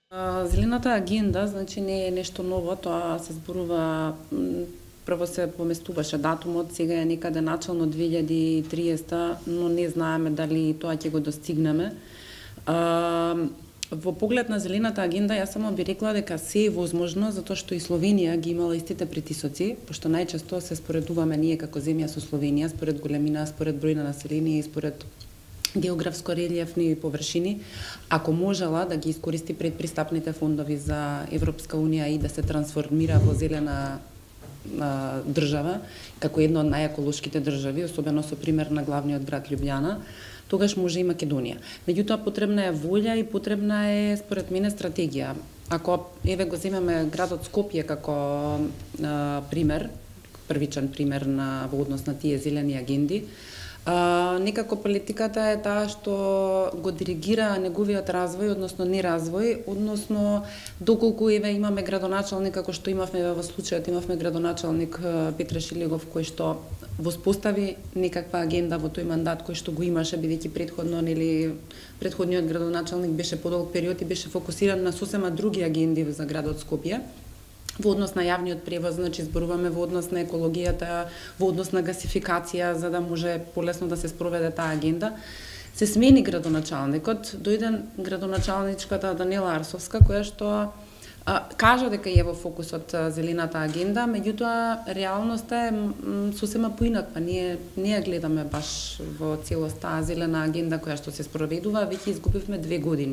Зелената агенда, значи не е нешто ново, тоа се зборува прво се поместуваше датумот, сега е некаде начално 2030, но не знаеме дали тоа ќе го достигнеме. Во поглед на зелената агенда, јас само би рекла дека се е возможно, затоа што и Словенија ги имала истите притисоци, пошто најчесто се споредуваме ние како земја со Словенија, според големина, според број на население и според географско релиефни површини, ако можела да ги искористи предпристапните фондови за Европска унија и да се трансформира во зелена држава, како една од најеколошките држави, особено со пример на главниот град Љубљана, тогаш може и Македонија. Меѓутоа потребна е волја и потребна е според мене стратегија. Ако еве го земеме градот Скопје како пример, првичен пример во однос на тие зелени агенди, некако политиката е таа што го диригира неговиот развој, односно неразвој, односно доколку еве имаме градоначалник како што имавме во случајот, имавме градоначалник Петре Шилегов кој што воспостави некаква агенда во тој мандат кој што го имаше бидејќи претходниот градоначалник беше подолг период и беше фокусиран на сосема други агенди за градот Скопје. Во однос на јавниот превоз, значи зборуваме во однос на екологијата, во однос на гасификација, за да може полесно да се спроведе таа агенда. Се смени градоначалникот, дојде градоначалничката Даниела Арсовска, која што кажа дека е во фокусот зелената агенда, меѓутоа реалноста е сосема поинаква. Ние не ја гледаме баш во целост таа зелена агенда која што се спроведува, веќе изгубивме 2 години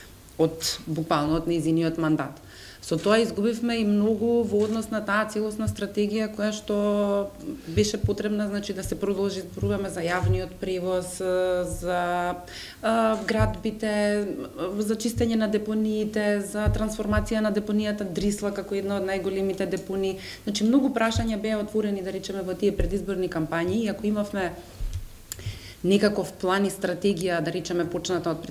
од буквално од нејзиниот мандат. Со тоа изгубивме и многу во однос на таа целосна стратегија која што беше потребна, значи да се продолжи, зборуваме за јавниот превоз, за градбите, за чистење на депониите, за трансформација на депонијата Дрисла како една од најголемите депонии. Значи многу прашања беа отворени, да речеме, во тие предизборни кампањи, и ако имавме некаков план и стратегија, да речеме, почната од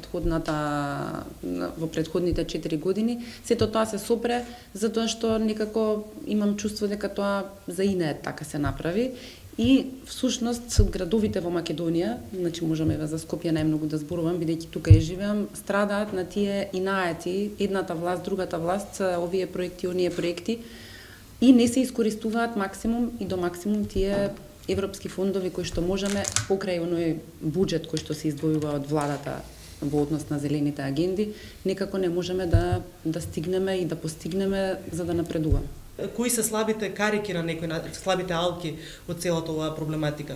во предходните 4 години, сето тоа се сопре, затоа што некако имам чувство дека тоа за инеет така се направи. И всушност градовите во Македонија, значи можеме за Скопје најмногу да зборувам, бидејќи тука живеам, страдаат на тие инаети, едната власт, другата власт, овие проекти, оние проекти, и не се искористуваат максимум и до максимум тие европски фондови кои што можеме покрај оној буџет кој што се издвојува од владата во однос на зелените агенди, некако не можеме да стигнеме и да постигнеме за да напредуваме. Кои се слабите карики на некои слабите алки од целата оваа проблематика?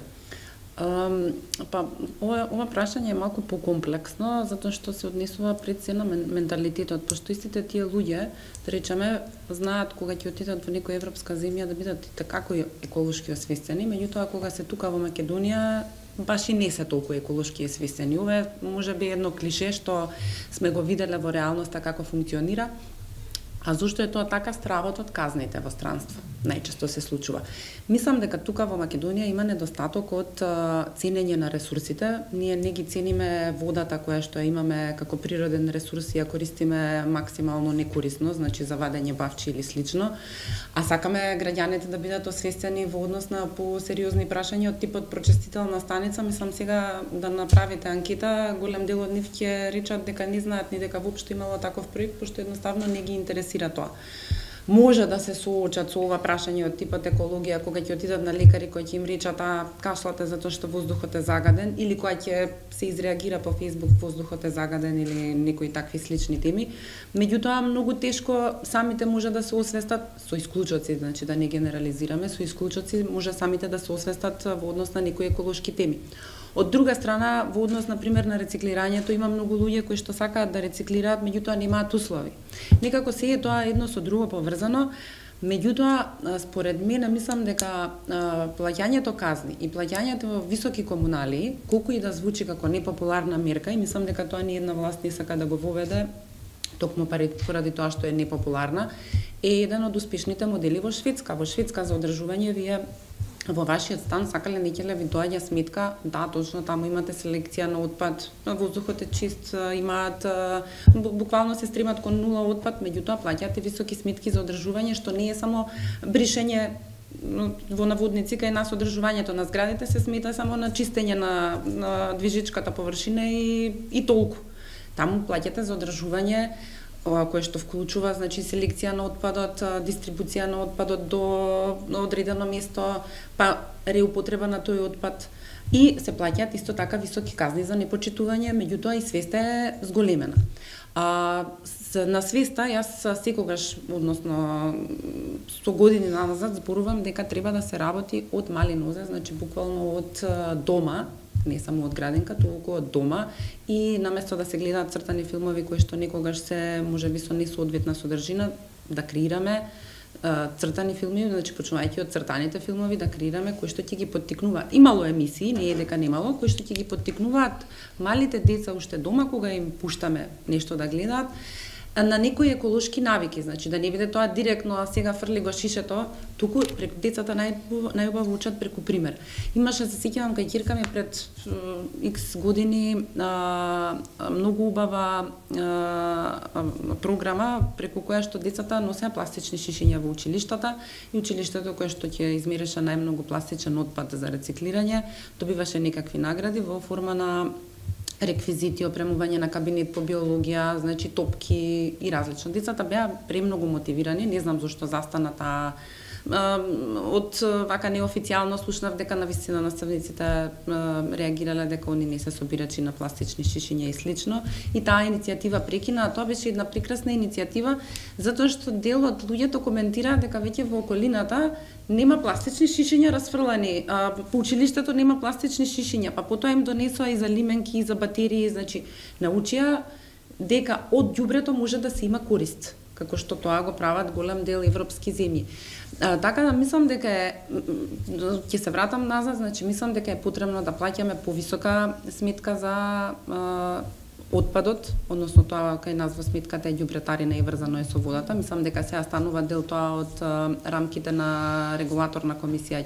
Ова прашање е малку покомплексно, затоа што се однесува пред се на менталитетот, пошто истите тие луѓе, да речеме, знаат кога ќе отидат во некоја европска земја да бидат како еколошки освестени, меѓутоа кога се тука во Македонија, баш и не се толку еколошки освестени. Ова е можеби едно клише што сме го виделе во реалноста како функционира. А зошто е тоа така? Стравот од казните во странство најчесто се случува. Мислам дека тука во Македонија има недостаток од ценење на ресурсите. Ние не ги цениме водата која што ја имаме како природен ресурс и ја користиме максимално некорисно, значи за вадење бавчи или слично. А сакаме граѓаните да бидат освестени во однос на посериозни прашања од типот прочистителна станица. Мислам сега да направите анкета, голем дел од нив ќе речат дека не знаат ни дека воопшто имало таков проект, пошто едноставно не ги интересира тоа. Може да се соочат со ова прашање од типот екологија кога ќе отидат на лекари кои ќе им речат кашлате затоа што воздухот е загаден, или кога ќе се изреагира по Facebook воздухот е загаден или некои такви слични теми. Меѓутоа многу тешко самите може да се освестат со исклучоци, значи да не генерализираме, со исклучоци може самите да се освестат во однос на некои еколошки теми. Од друга страна, во однос на пример на рециклирањето, има многу луѓе кои што сакаат да рециклираат, меѓутоа немаат услови. Некако се е тоа едно со друго поврзано, меѓутоа според мене мислам дека плаќањето казни и плаќањето во високи комуналии, колку и да звучи како непопуларна мерка, и мислам дека тоа ни една власт не сака да го воведе, токму поради тоа што е непопуларна, е еден од успешните модели во Шведска. Во Шведска за одржување вие во вашиот стан сакале некеле ви доаѓа сметка, да, точно таму имате селекција на отпад, воздухот е чист, имаат буквално се стремат кон нула отпад, меѓутоа плаќате високи сметки за одржување, што не е само бришење во наводници кај нас одржувањето на зградите се смета само на чистење на движечката површина и толку. Таму плаќате за одржување кое што вклучува, значи селекција на отпадот, дистрибуција на отпадот до одредено место, па реупотреба на тој отпад, и се плаќаат исто така високи казни за непочитување, меѓутоа и свеста е зголемена. На свеста јас секогаш, односно 100 години назад, зборувам дека треба да се работи од мали нозе, значи буквално од дома, не само од градинка, туку од дома, и наместо да се гледаат цртани филмови кои што некогаш се можеби со несоодветна содржина, да креираме цртани филми, значи почнувајќи од цртаните филмови, да креираме кои што ќе ги поттикнуваат. Имало емисии, не е дека немало, кои што ќе ги поттикнуваат малите деца уште дома кога им пуштаме нешто да гледаат, на некои еколошки навики, значи да не биде тоа директно, а сега фрли го шишето, туку преку децата најубаво учат преку пример. Имаше, се сеќавам, кај ќерка ми пред X години многу убава програма преку која што децата носеа пластични шишиња во училиштата, и училиштето кое што ќе измереше најмногу пластичен отпад за рециклирање добиваше некакви награди во форма на реквизити, опремување на кабинет по биологија, значи топки и различно. Децата беа премногу мотивирани, не знам зошто застана таа од вака неофицијално слушнав дека навистина наставниците реагирале дека они не се собирачи на пластични шишиња и слично, и таа иницијатива прекина, а тоа беше една прекрасна иницијатива затоа што дел од луѓето коментираа дека веќе во околината нема пластични шишиња расфрлани, по училиштето нема пластични шишиња, па потоа им донесоа и за лименки, и за батерии, значи научија дека од ѓубрето може да се има корист, како што тоа го прават голем дел европски земји. Така да мислам дека ќе се вратам назад, значи мислам дека е потребно да плаќаме повисока сметка за отпадот, односно тоа кај нас во сметката е ѓубретарина и врзано е со водата. Мислам дека сега станува дел тоа од рамките на регулаторна комисија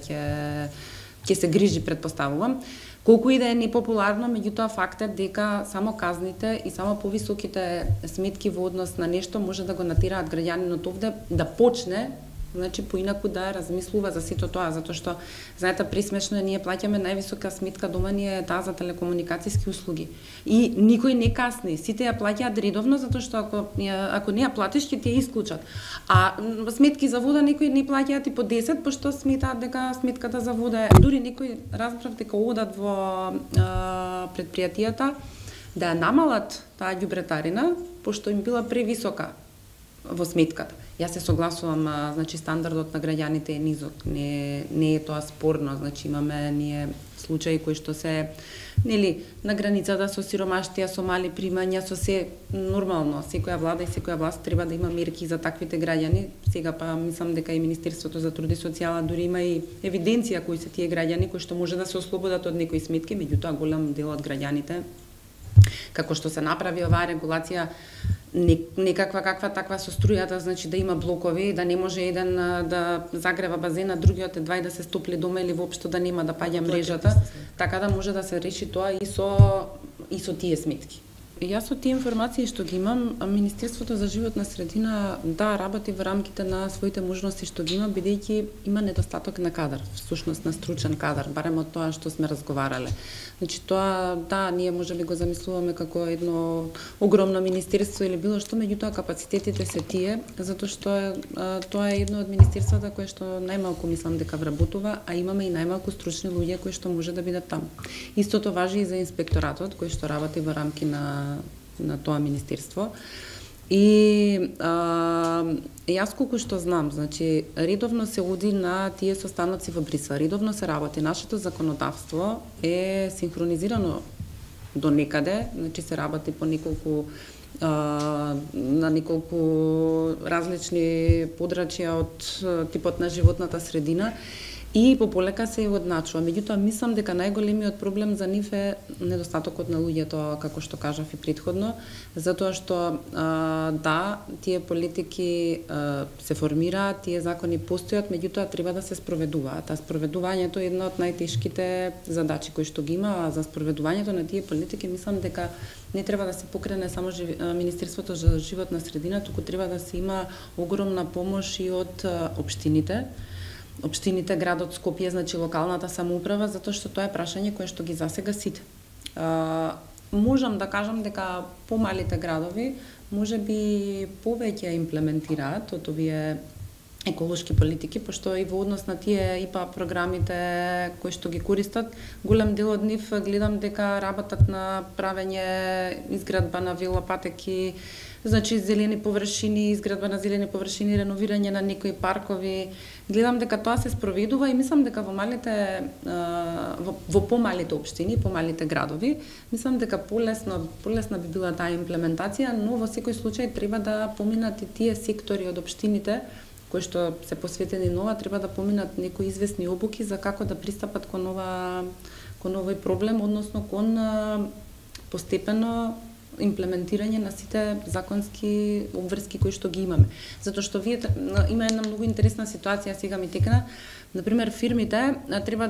ќе се грижи, предпоставувам. Колку и да е непопуларно, меѓутоа факт е дека само казните и само повисоките сметки во однос на нешто може да го натираат граѓанинот овде да почне, значи поинаку да размислува за сето тоа, затоа што знаете присмешно е, ние плаќаме највисока сметка дома ни е таа за телекомуникацијски услуги. И никој не касни, сите ја плаќаат редовно затоа што ако не ја платиш ќе ти ја исклучат. А сметки за вода некои не плаќаат и по 10, пошто сметаат дека сметката за вода е, дури некои разбрав дека одат во предпријатијата да ја намалат таа ѓубретарина пошто им била превисока во сметката. Јас се согласувам, значи стандардот на граѓаните е низок, не е тоа спорно, значи имаме ние случаи кои што се нели на границата со сиромаштија, со мали примања, со се нормално. Секоја влада и секоја власт треба да има мерки за таквите граѓани. Сега па мислам дека и Министерството за труд и социјала дури има и евиденција кои се тие граѓани кои што може да се ослободат од некои сметки, меѓутоа голем дел од граѓаните, како што се направи оваа регулација, некаква каква таква со струјата, значи да има блокови, да не може еден да загрева базена, другиот е два и да се стопли дома или воопшто да нема да паѓа мрежата, така да може да се реши тоа и со тие сметки. Јас од тие информации што ги имам, Министерството за животна средина да работи во рамките на своите можности што ги има, бидејќи има недостаток на кадар, всушност на стручен кадар, барем од тоа што сме разговарале. Значи тоа, да, ние можеби го замислуваме како едно огромно министерство или било што, меѓутоа капацитетите се тие, затоа што тоа е едно од министерствата кое што најмалку мислам дека вработува, а имаме и најмалку стручни луѓе кои што може да бидат таму. Истото важи и за инспекторатот кој што работи во рамки на тоа министерство. И јас колку што знам, значи редовно се оди на тие состаноци во Брисел, редовно се работи. Нашето законодавство е синхронизирано до некаде, значи се работи по на неколку различни подрачја од типот на животната средина, и пополека се одначува. Меѓутоа, мислам дека најголемиот проблем за нив е недостатокот на луѓето, како што кажав и претходно, затоа што да, тие политики се формираат, тие закони постојат, меѓутоа треба да се спроведуваат. А спроведувањето е една од најтешките задачи кои што ги има, а за спроведувањето на тие политики мислам дека не треба да се покрене само Министерството за животна средина, туку треба да се има огромна помош и од општините, градот Скопје, значи локалната самоуправа, затоа што тоа е прашање кое што ги засега сите. можам да кажам дека помалите градови можеби повеќе имплементираат од овие еколошки политики, пошто и во однос на тие ИПА програмите кои што ги користат, голем дел од нив гледам дека работат на правење изградба на велопатеки, значи зелени површини, изградба на зелени површини, реновирање на некои паркови. Гледам дека тоа се спроведува и мислам дека во малите во помалите општини, помалите градови, мислам дека полесна би била таа имплементација, но во секој случај треба да поминат и тие сектори од општините кои што се посветени на ова, треба да поминат некои известни обуки за како да пристапат кон овој проблем, односно кон постепено имплементирање на сите законски обврски кои што ги имаме. Затоа што има една многу интересна ситуација сега ми текна. Например, фирмите треба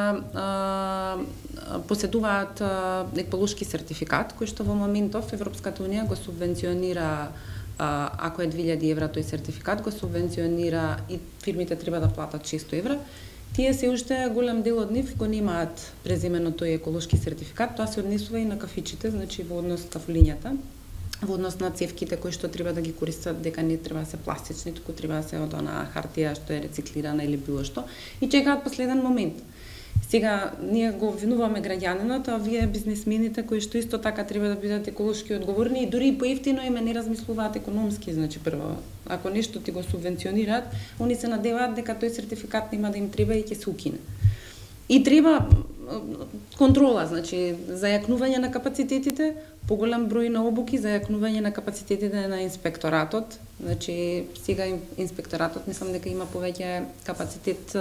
да поседуваат еколошки сертификат кој што во моментов Европската унија го субвенционира. Ако е 2000 евра тој сертификат, го субвенционира и фирмите треба да платат 600 евра. Тие се уште голем дел од нив го немаат преземено тој еколошки сертификат, тоа се однесува и на кафичите, значи во однос кафулињата, во однос на цевките кои што треба да ги користат, дека не треба да се пластични, туку треба да се од она хартија што е рециклирана или било што, и чекаат последен момент. Сега, ние го обвинуваме граѓанинот, а вие бизнисмените кои што исто така треба да бидат еколошки одговорни и дури и поевтино име не размислуваат економски, значи прво, ако нешто ти го субвенционираат, они се надеваат дека тој сертификат нема да им треба и ќе се укине. И треба контрола, значи зајакнување на капацитетите, поголем број на обуки, зајакнување на капацитетите на инспекторатот. Значи сега инспекторатот мислам дека има повеќе капацитет,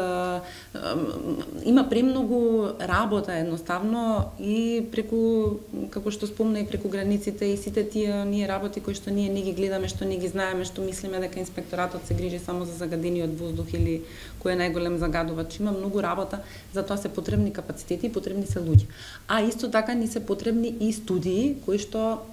има премногу работа едноставно и преку, како што спомна, и преку границите и сите тие ние работи кои што ние не ги гледаме, што не ги знаеме, што мислиме дека инспекторатот се грижи само за загадениот воздух или кој е најголем загадувач. Има многу работа, затоа се потребни капацитети и потребни се луѓе. А исто така ни се потребни и студии кои што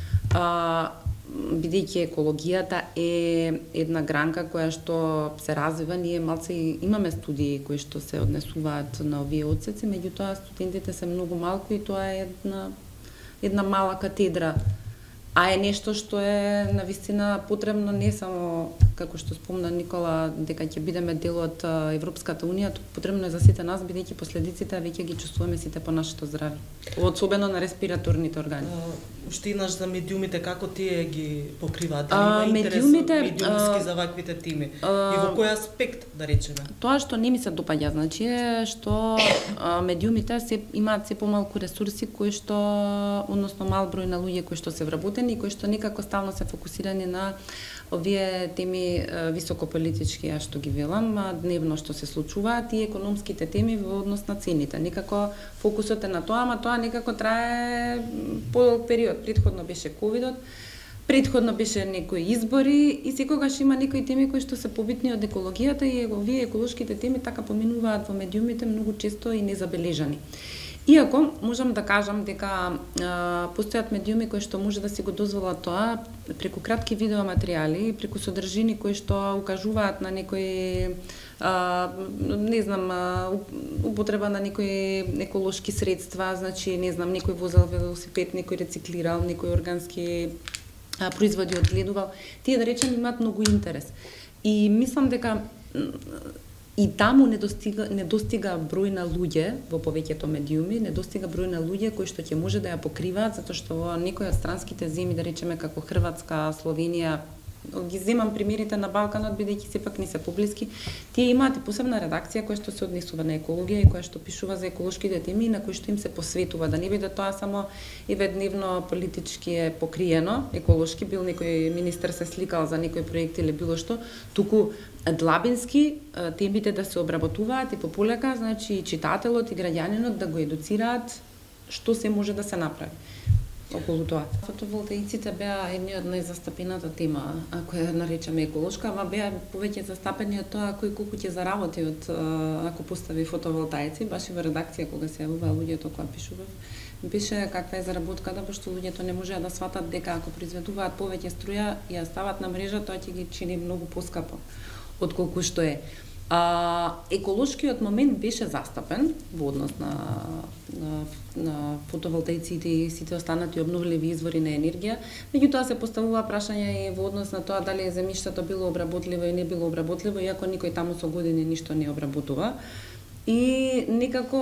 бидејќи екологијата е една гранка која што се развива, ние малце имаме студии кои што се однесуваат на овие одсеци, меѓутоа студентите се многу малку и тоа е една мала катедра, а е нешто што е навистина потребно не само, како што спомна Никола, дека ќе бидеме дел од Европската унија, потребно е за сите нас, бидејќи последиците веќе ги чувствуваме сите по нашето здравје, особено на респираторните органи. Уште еднаш за медиумите, како тие ги покриваат? Има интерес медиумски за ваквите теми? И во кој аспект, да речеме? Тоа што не ми се допаѓа, значи е што медиумите имаат се помалку ресурси кои што, односно мал број на луѓе кои што се вработени и кои што некако стално се фокусирани на овие теми високополитички, ја што ги велам, дневно што се случуваат и економските теми во однос на цените. Некако фокусот е на тоа, ама тоа некако трае подолг период. Претходно беше ковидот, претходно беше некои избори и секогаш има некои теми кои што се побитни од екологијата и овие еколошките теми така поминуваат во медиумите многу често и незабележани. Иако можам да кажам дека постојат медиуми кои што може да си го дозволат тоа преку кратки видеоматеријали, преку содржини кои што укажуваат на некои не знам, употреба на некои еколошки средства, значи не знам, некој возел велосипед, некој рециклирал, некој органски производи одгледувал, тие да речем имаат многу интерес. И мислам дека и таму не достига број на луѓе во повеќето медиуми, не достига број на луѓе кои што ќе може да ја покриваат, затоа што во некои од странските земји, да речеме како Хрватска, Словенија, ги земам примерите на Балканот, бидејќи сепак ни се поблиски, тие имаат и посебна редакција која што се однесува на екологија и која што пишува за еколошките теми и на кои што им се посветува, да не биде тоа само еведневно политички е покриено, еколошки бил некој министер се сликал за некој проект или било што, туку длабински темите да се обработуваат и пополека, значи и читателот и граѓанинот да го едуцираат што се може да се направи околу тоа. Фотоволтаиците беа едни од најзастапената тема, ако ја наречеме еколошка, ама беа повеќе застапени од тоа кој колку ќе заработи од ако постави фотоволтаици, баш и во редакција кога се јавува луѓето кога пишував, беше каква е заработката, пошто луѓето не можеа да сватат дека ако произведуваат повеќе струја и ја стават на мрежа, тоа ќе ги чини многу поскапо отколку што е. Еколошкиот момент беше застапен во однос на фотоволтаиците и сите останати обновливи извори на енергија. Меѓутоа се поставува прашање и во однос на тоа дали земјиштето било обработливо и не било обработливо, иако никој таму со години ништо не обработува. И некако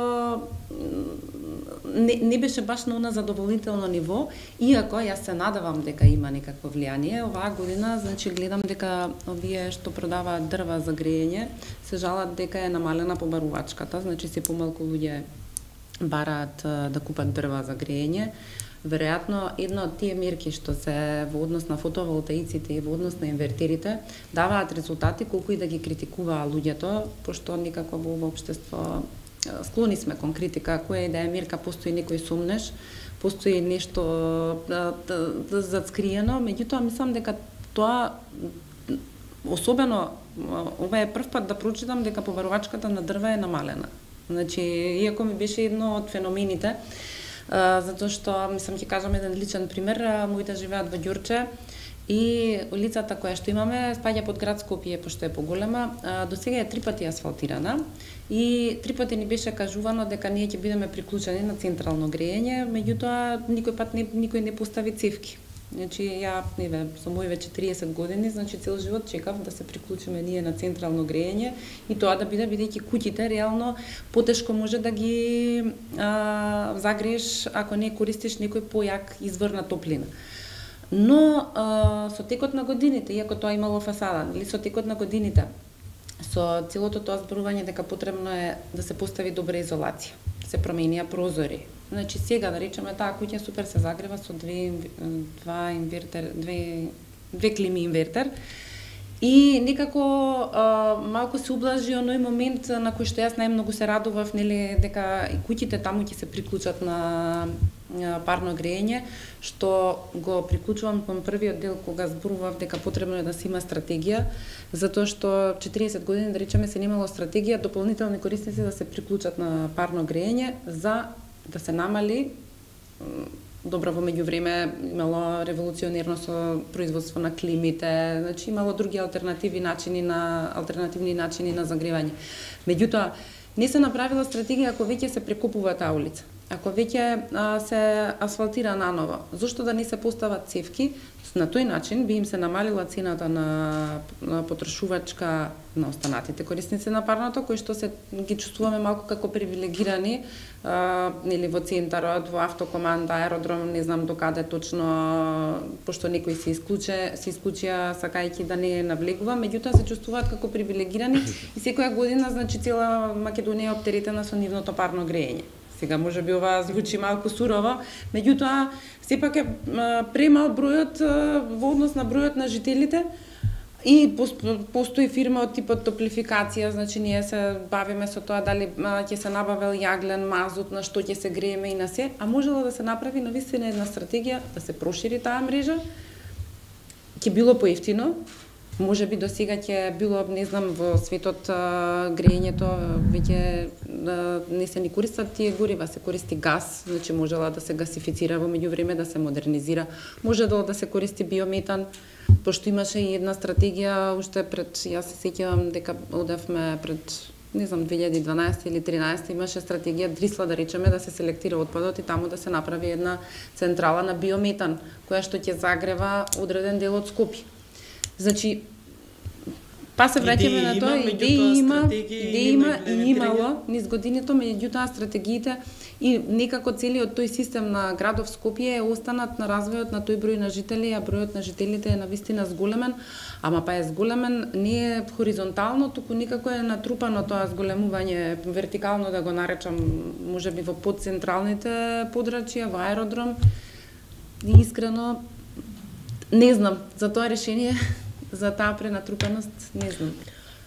не беше баш на она задоволително ниво, иако јас се надевам дека има некакво влијание. Оваа година, значи, гледам дека овие што продаваат дрва за грејење се жалат дека е намалена побарувачката, значи се помалку луѓе бараат да купат дрва за грејење. Веројатно, една од тие мерки што се во однос на фотоволтаиците и во однос на инвертерите даваат резултати колку и да ги критикуваа луѓето, пошто никако во општество склони сме кон критика, која и да е мерка постои некој сумнеш, постои нешто зацкриено, меѓутоа мислам дека тоа особено ова е прв пат да прочитам дека побарувачката на дрва е намалена. Значи, иако ми беше едно од феномените, затоа што, мислам, ќе кажам еден личен пример, моите живеат во Ѓурче и улицата која што имаме спаѓа под град Скопје, пошто е поголема, до сега е 3 пати асфалтирана и 3 пати ни беше кажувано дека ние ќе бидеме приклучени на централно грејење, меѓутоа никој пат никој не постави цевки. Значи, ја, со мои веќе 30 години, значи цел живот чекав да се приклучиме ние на централно грејење и тоа да биде, бидејќи куќите реално потешко може да ги загрееш ако не користиш некој појак извор на топлина. Но со текот на годините, иако тоа имало фасада, или со текот на годините, со целото тоа зборување дека потребно е да се постави добра изолација, се променија прозори. Значи сега да речеме таа куќа супер се загрева со две клими инвертер и некако малку се ублажи оној момент на кој што јас најмногу се радував, нели, дека и куќите таму ќе се приклучат на парно грејење, што го приклучувам кон првиот дел кога зборував дека потребно е да се има стратегија, затоа што 40 години да речеме се немало стратегија дополнителни корисници да се приклучат на парно грејење за да се намали. Добро, во меѓувреме имало револуционерно со производство на климите, значи имало други алтернативни начини на загревање. Меѓутоа, не се направила стратегија ако веќе се прекупува таа улица, ако веќе се асфалтира наново. Зошто да не се постават цевки? На тој начин би им се намалила цената на потрошувачка на останатите корисници на парното, кои што се ги чувствуваме малку како привилегирани, нели, во центарот, во автокоманда, аеродром, не знам докаде точно, пошто некои се исклучија сакајќи да не навлегува, меѓутоа се чувствуваат како привилегирани и секоја година, значи, цела Македонија е оптеретена со нивното парно грејење. Сега може би ова звучи малку сурово, меѓутоа сепак е премал бројот во однос на бројот на жителите и постои фирма од типот топлификација, значи ние се бавиме со тоа дали ќе се набавел јаглен, мазут, на што ќе се грееме и на се, а можело да се направи навистина една стратегија да се прошири таа мрежа, ќе било поевтино. Може би до сега ќе било, не знам, во светот грејењето веќе не се ни користат тие горива, се користи газ, значи можела да се гасифицира во меѓувреме, да се модернизира, можело да се користи биометан, пошто имаше и една стратегија уште пред, јас се сеќавам дека одевме пред, не знам, 2012 или 2013 имаше стратегија Дрисла, да речеме, да се селектира отпадот и таму да се направи една централа на биометан, која што ќе загрева одреден дел од Скопје. Значи, па се враќаме на тоа, идеи има и имало низ годините, меѓутоа стратегиите и некако целиот тој систем на градов Скопје е останат на развојот на тој број на жители, а бројот на жителите е навистина зголемен, ама па е зголемен не е хоризонтално, туку некако е натрупано тоа зголемување вертикално, да го наречам, можеби во подцентралните подрачја, во аеродром. И искрено не знам за тоа решение. За таа пренатрупаност, не знам.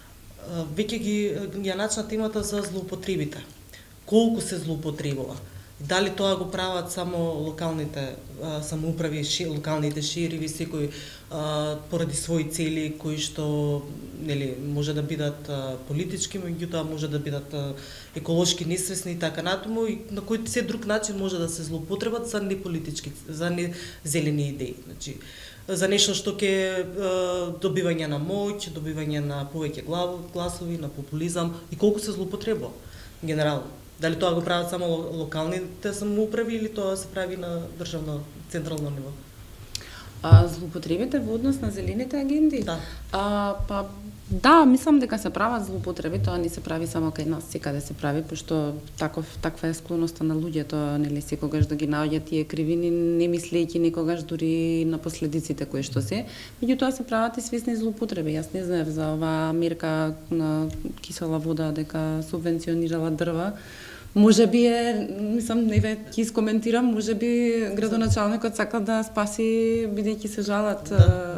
Веќе ја начна темата за злоупотребите. Колку се злоупотребува? Дали тоа го прават само локалните самоуправи, локалните шериви, секој поради своји цели кои што може да бидат политички, меѓутоа може да бидат еколошки несвесни и така натаму, и на кој се друг начин може да се злоупотребат за неполитички, за не зелени идеи. Значи, за нешто што ќе добивање на моќ, добивање на повеќе гласови, на популизам, и колку се злоупотребува генерално. Дали тоа го прават само локалните самоуправи или тоа се прави на државно, централно ниво? Злоупотребите во однос на зелените агенди? Да. Да, мислам дека се прават злоупотреби, тоа не се прави само кај нас, секаде се прави, пошто таква е склоноста на луѓето, нели, секогаш да ги наоѓаат тие кривини, не мислејќи никогаш дури на последиците кои што се. Меѓутоа се прават и свесни злоупотреби. Јас не знаев за оваа мерка на кисела вода дека субвенционирала дрва. Можеби мислам, не ќе искоментирам, можеби градоначалникот сака да спаси, бидејќи се жалат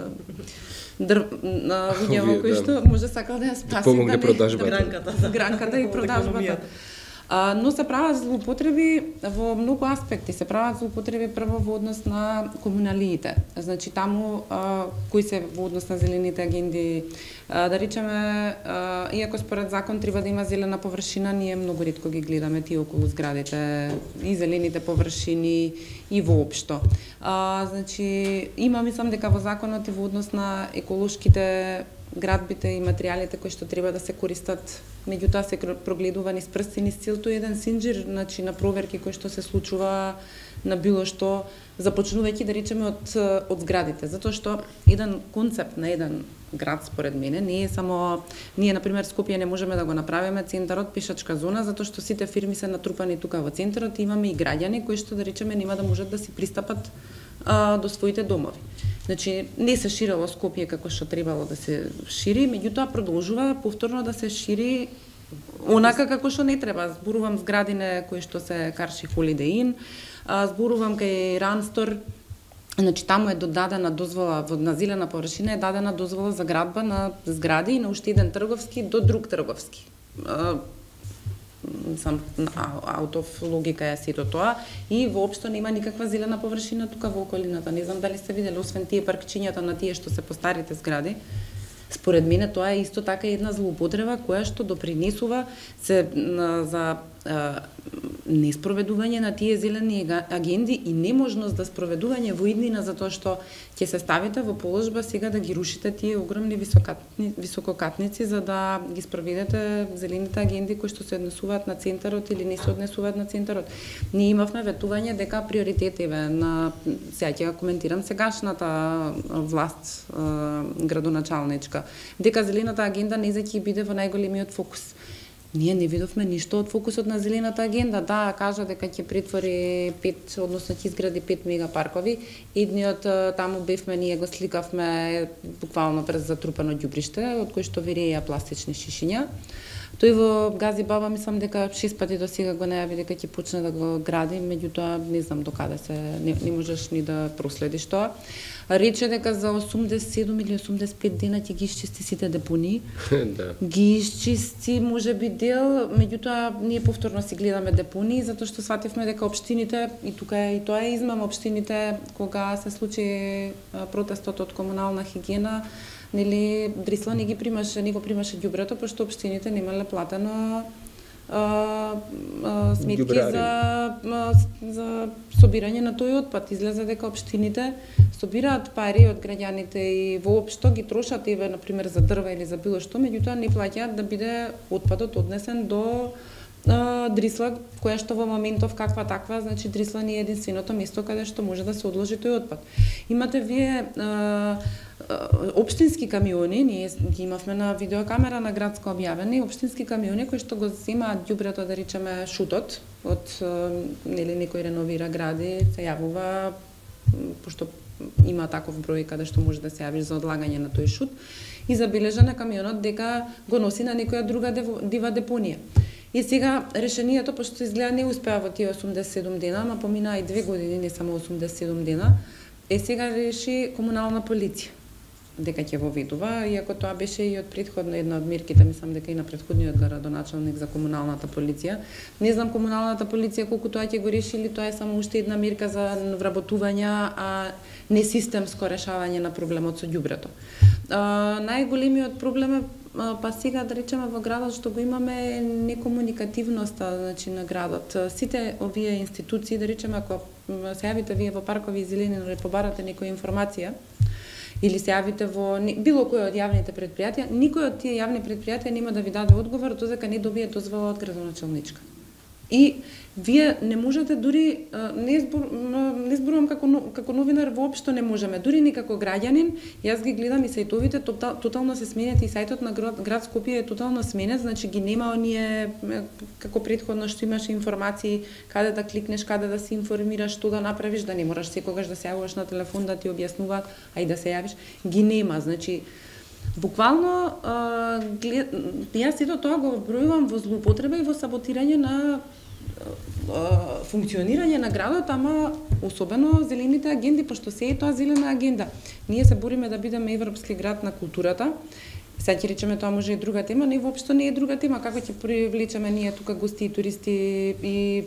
луѓе кои што може сакал да ја спаси, помогне продажбата. Гранката и продажбата. Но се прават злоупотреби во многу аспекти. Се прават злоупотреби прво во однос на комуналиите. Значи таму кои се во однос на зелените агенди, да речеме, иако според закон треба да има зелена површина, ние многу ретко ги гледаме тие околу зградите и зелените површини и воопшто. Значи има, мислам дека во законот и во однос на еколошките градбите и материјалите кои што треба да се користат, меѓутоа се прогледува низ прсти, низ целото еден синџир, значи на проверки кои што се случува на било што, започнувајќи да речеме од зградите, затоа што еден концепт на еден град според мене не е само ние на пример Скопје не можеме да го направиме центарот пешачка зона затоа што сите фирми се натрупани тука во центарот и имаме и граѓани кои што да речеме нема да можат да си пристапат до своите домови. Значи, не се ширело Скопје како што требало да се шири, меѓутоа продолжува повторно да се шири онака како што не треба. Зборувам зградине кои што се Карши Holiday Inn, зборувам кај Ранстор, значи таму е додадена дозвола на зелена површина, е дадена дозвола за градба на згради и на уште еден трговски до друг трговски. Сам аутов логика е сето тоа и воопшто нема никаква зелена површина тука во околината. Не знам дали сте видели, освен тие паркчињата на тие што се по старите згради. Според мене тоа е исто така една злоупотреба која што допринесува за неспроведување на тие зелени агенди и неможност да спроведување во иднина затоа што ќе се ставите во положба сега да ги рушите тие огромни висококатници за да ги спроведете зелените агенди кои што се однесуваат на центарот или не се однесуваат на центарот. Ние имавме ветување дека приоритетиве на сега ќе коментирам сегашната власт градоначалничка, дека зелената агенда не ќе биде во најголемиот фокус. Ние не видовме ништо од фокусот на зелената агенда. Да, кажа дека ќе претвори 5, односно ќе изгради 5 мегапаркови. Едниот таму бевме, ние го сликавме буквално през затрупано ѓубриште, од кој што виреја пластични шишиња. Тој во Гази Баба мислам дека 6 пати до сега го најави дека ќе почне да го гради, меѓутоа не знам до каде се не можеш ни да проследиш тоа. Рече дека за 87 или 85 дена ќе ги исчисти сите депонии. Да. Ги исчисти можеби дел, меѓутоа ние повторно си гледаме депонии затоа што свативме дека општините и тука и тоа е измама, општините кога се случи протестот од комунална хигиена, нели Дрисла не го примаше ѓубрето пошто општините немале платено сметки за собирање на тој отпад. Излезе дека општините собираат пари од граѓаните и воопшто ги трошат еве на пример за дрва или за било што, меѓутоа не плаќаат да биде отпадот однесен до Дрисла, која што во моментов каква таква, значи Дрисла не е единственото место каде што може да се одложи тој отпад. Имате вие општински камиони, ние ги имавме на видеокамера на градско објавени, општински камиони кои што го земаат ѓубрето, да речеме шутот, од нели некој реновира гради, се јавува, пошто има таков број каде што може да се јавиш за одлагање на тој шут, и забележа на камионот дека го носи на некоја друга дива депонија. И сега решението, пошто изгледа не успеа во тие 87 дена, ама поминаа и 2 години, не само 87 дена, сега реши комунална полиција. дека ќе го ведува, иако тоа беше и од претходно една од мерките, мислам дека и на претходниот градоначалник за комуналната полиција. Не знам комуналната полиција колку тоа ќе го реши или тоа е само уште една мерка за вработување, а не системско решавање на проблемот со ѓубрето. Најголемиот проблем е па сега да речеме во градот што го имаме некомуникативноста, значи на градот. Сите овие институции, да речеме ако се јавите вие во паркови и зелени, но побарате некоја информација или се јавите во било кој од јавните предпријатија, никој од тие јавни предпријатија нема да ви даде одговор додека не добие дозвола од градоначалничка. И вие не можете дури не зборувам како новинар, воопшто не можеме, дури ни како граѓанин. Јас ги гледам и сајтовите, тотално се сменет и сајтот на град Скопје е тотално сменет, значи ги нема оние како претходно што имаше информации каде да кликнеш, каде да се информираш, што да направиш, да не мораш секогаш да се јавуваш на телефон да ти објаснуваат, а и да се јавиш, ги нема, значи буквално јас сето тоа го бројувам во злоупотреба и во саботирање на функционирање на градот, ама особено зелените агенди, пошто се е тоа зелена агенда. Ние се бориме да бидеме европски град на културата. Сега ќе речеме тоа може и друга тема, но и воопшто не е друга тема. Како ќе привлечеме ние тука гости и туристи и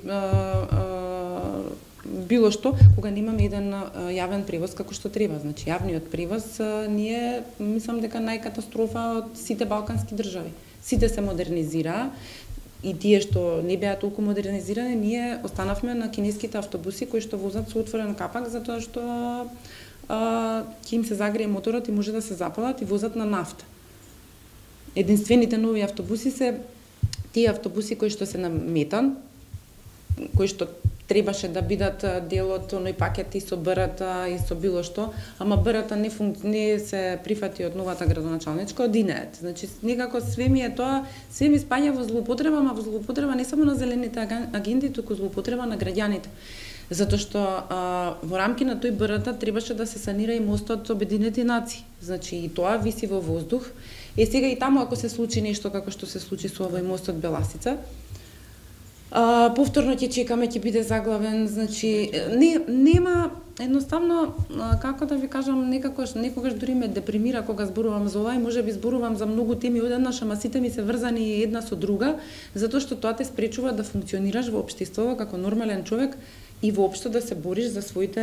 било што, кога немаме еден јавен превоз како што треба. Значи, јавниот превоз ние мислам дека најкатастрофа од сите балкански држави. Сите се модернизираа и тие што не беа толку модернизирани, ние останавме на кинеските автобуси кои што возат со отворен капак затоа што ќе им се загрее моторот и може да се запалат и возат на нафта. Единствените нови автобуси се тие автобуси кои што се на метан, кои што требаше да бидат дел од оној пакет и со БРТ и со било што, ама БРТ не се прифати од новата градоначалничка, од ИНЕТ. Значи, некако све ми е тоа, све ми спаѓа во злоупотреба, ама во злоупотреба не само на зелените агенти, туку злоупотреба на граѓаните. Затоа што во рамки на тој БРТ требаше да се санира и мостот Обединети нации. Значи, и тоа виси во воздух. Сега и таму ако се случи нешто како што се случи со овој мостот Беласица, повторно ќе чекаме, ќе биде заглавен, значи нема едноставно, како да ви кажам, некогаш дури ме депримира кога зборувам за ова и можеби зборувам за многу теми одеднаш, ама сите ми се врзани една со друга, затоа што тоа те спречува да функционираш во општеството како нормален човек и воопшто да се бориш за своите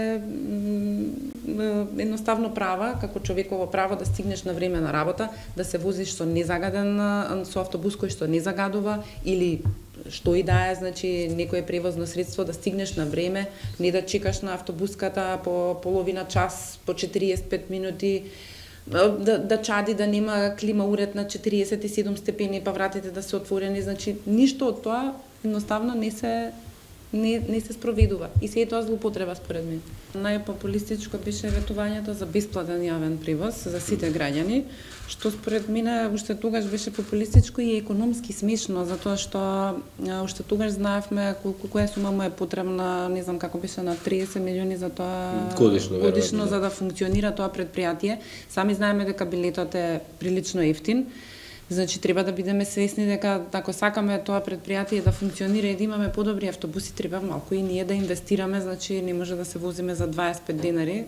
едноставно права, како човеково право да стигнеш на време на работа, да се возиш со незагаден со автобус кој што не загадува или што и да е, значи некое превозно средство да стигнеш на време, не да чекаш на автобуската по половина час, по 45 минути, да чади, да нема клима уред на 47 степени, па вратите да се отворени, значи ништо од тоа едноставно не се спроведува. И се е тоа злоупотреба според мен. Најпопулистичко беше ветувањето за бесплатен јавен превоз за сите граѓани, што според мене уште тогаш беше популистичко и економски смешно, затоа што уште тогаш знаевме која сума му е потребна, не знам како беше, на 30 милиони за тоа годишно за да функционира тоа предпријатие. Сами знаеме дека билетот е прилично ефтин. Значи треба да бидеме свесни дека ако сакаме тоа предпријатие да функционира и да имаме подобри автобуси, треба малку и ние да инвестираме, значи не може да се возиме за 25 денари.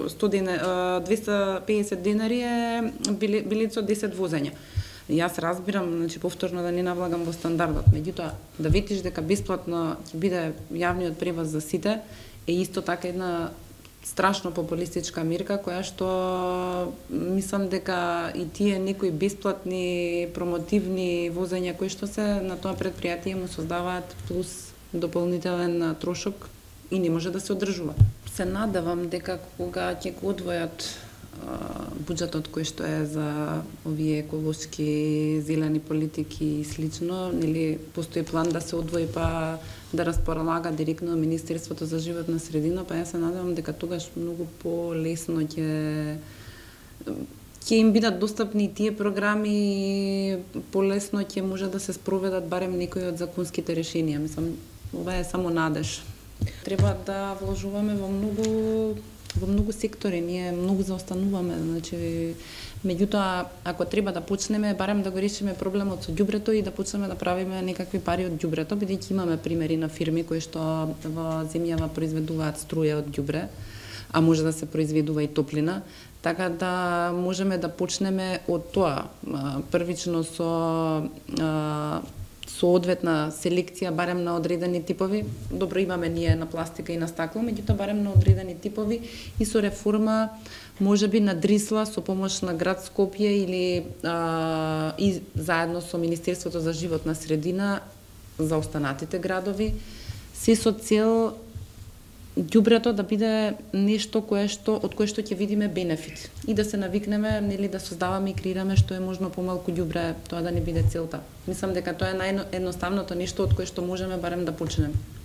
250 денари е билет со 10 возења. Јас разбирам, значи повторно да не навлагам во стандардот, меѓутоа да ветиш дека бесплатно ќе биде јавниот превоз за сите е исто така една страшно популистичка мерка која што мислам дека и тие некои бесплатни промотивни возења кои што се на тоа предпријатие му создаваат плюс дополнителен трошок и не може да се одржува. Се надевам дека кога ќе го одвојат буџетот кој што е за овие еколошки зелени политики и слично, нели постои план да се одвои па да располага директно Министерството за животна средина, па јас се надевам дека тогаш многу полесно ќе им бидат достапни тие програми и полесно ќе може да се спроведат барем некои од законските решенија. Мислам, ова е само надеж. Треба да вложуваме во многу сектори, ние многу заостануваме, значи меѓутоа ако треба да почнеме барем да го решиме проблемот со ѓубрето и да почнеме да правиме некакви пари од ѓубрето, бидејќи имаме примери на фирми кои што во земјава произведуваат струја од ѓубре, а може да се произведува и топлина. Така да можеме да почнеме од тоа. Првично со соодветна селекција барем на одредени типови. Добро имаме ние на пластика и на стакло, меѓутоа барем на одредени типови и со реформа можеби на Дрисла со помош на град Скопје или и заедно со Министерството за животна средина за останатите градови, се со цел ѓубрето да биде нешто од кое што ќе видиме бенефит и да се навикнеме, нели, да создаваме и креираме што е можно помалку ѓубре, тоа да не биде целта. Мислам дека тоа е наједноставното нешто од кое што можеме барем да почнеме.